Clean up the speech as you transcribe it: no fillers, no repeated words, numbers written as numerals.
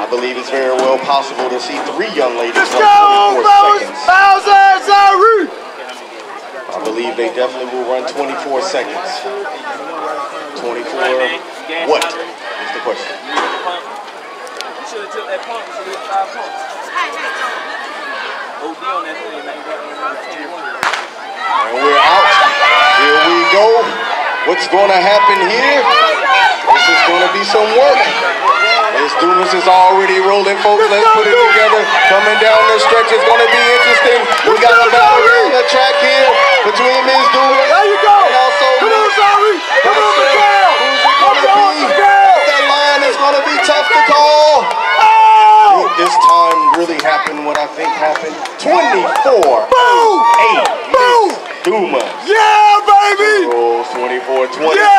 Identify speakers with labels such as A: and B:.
A: I believe it's very well possible to see 3 young ladies
B: Let's
A: run
B: go,
A: 24 seconds.
B: Zariere!
A: I believe they definitely will run 24 seconds. 24 what is the question?
C: You should have took that pump. You should have 5 pumps. OD on that thing, man.
A: And we're out. Here we go. What's going to happen here? This is going to be some work. This Dumas is already rolling, folks. Let's put it together. Coming down the stretch is going to be interesting. We got a battle on the track here between Ms. Dumas and also Ms.
B: Come on, Mycal!
A: Who's it going to be? That line is going to be tough to call. This time really happened what I think happened. 24-8. Dumas.
B: Yeah, baby!
A: Rolls 24-20.
B: Yeah!